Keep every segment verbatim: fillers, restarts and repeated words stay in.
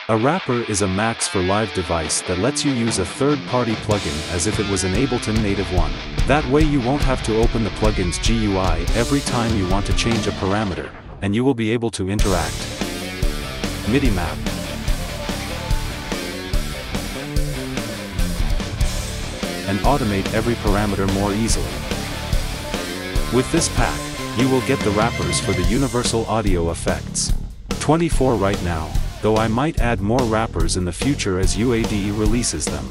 A wrapper is a Max for Live device that lets you use a third-party plugin as if it was an Ableton native one. That way you won't have to open the plugin's G U I every time you want to change a parameter, and you will be able to interact, MIDI map, and automate every parameter more easily. With this pack, you will get the wrappers for the universal audio effects. twenty-four right now, though I might add more wrappers in the future as U A D releases them.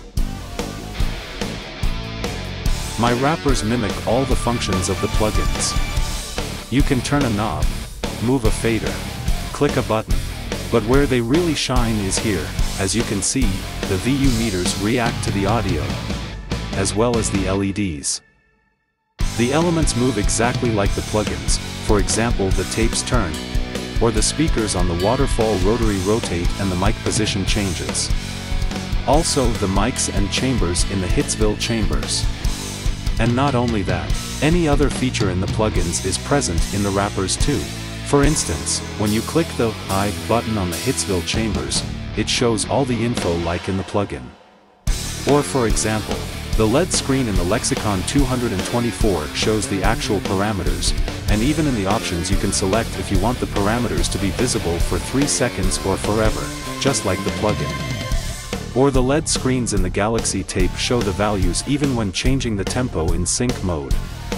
My wrappers mimic all the functions of the plugins. You can turn a knob, move a fader, click a button, but where they really shine is here. As you can see, the V U meters react to the audio, as well as the L E Ds. The elements move exactly like the plugins, for example the tapes turn, or the speakers on the waterfall rotary rotate and the mic position changes. Also the mics and chambers in the Hitsville chambers. And not only that, any other feature in the plugins is present in the wrappers too. For instance, when you click the I button on the Hitsville chambers, it shows all the info like in the plugin. Or for example, the L E D screen in the Lexicon two twenty-four shows the actual parameters, and even in the options you can select if you want the parameters to be visible for three seconds or forever, just like the plugin. Or the L E D screens in the Galaxy Tape show the values even when changing the tempo in sync mode.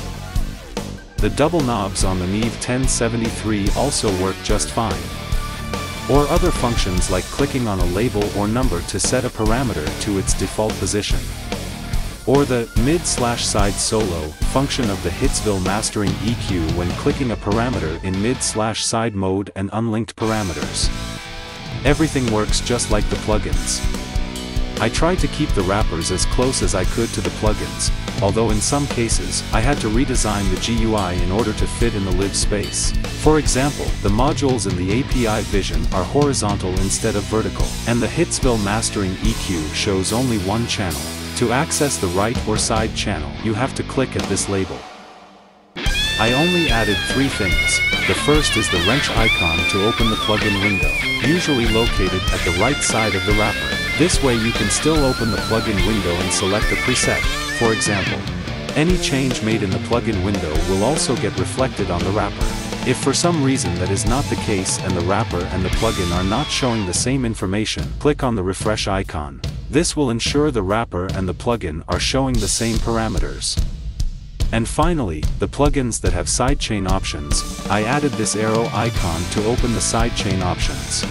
The double knobs on the Neve ten seventy-three also work just fine. Or other functions like clicking on a label or number to set a parameter to its default position. Or the mid-slash-side solo function of the Hitsville mastering E Q when clicking a parameter in mid-slash-side mode and unlinked parameters. Everything works just like the plugins. I tried to keep the wrappers as close as I could to the plugins, although in some cases I had to redesign the G U I in order to fit in the live space. For example, the modules in the A P I Vision are horizontal instead of vertical, and the Hitsville mastering E Q shows only one channel. To access the right or side channel, you have to click at this label. I only added three things. The first is the wrench icon to open the plugin window, usually located at the right side of the wrapper. This way you can still open the plugin window and select a preset. For example, any change made in the plugin window will also get reflected on the wrapper. If for some reason that is not the case and the wrapper and the plugin are not showing the same information, click on the refresh icon. This will ensure the wrapper and the plugin are showing the same parameters. And finally, the plugins that have sidechain options, I added this arrow icon to open the sidechain options.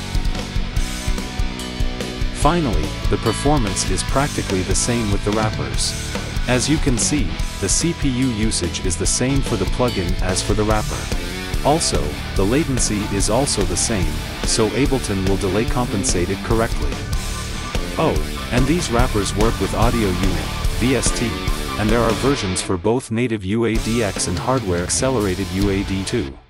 Finally, the performance is practically the same with the wrappers. As you can see, the C P U usage is the same for the plugin as for the wrapper. Also, the latency is also the same, so Ableton will delay compensate it correctly. Oh, and these wrappers work with Audio Unit, V S T, and there are versions for both native U A D X and hardware accelerated U A D too.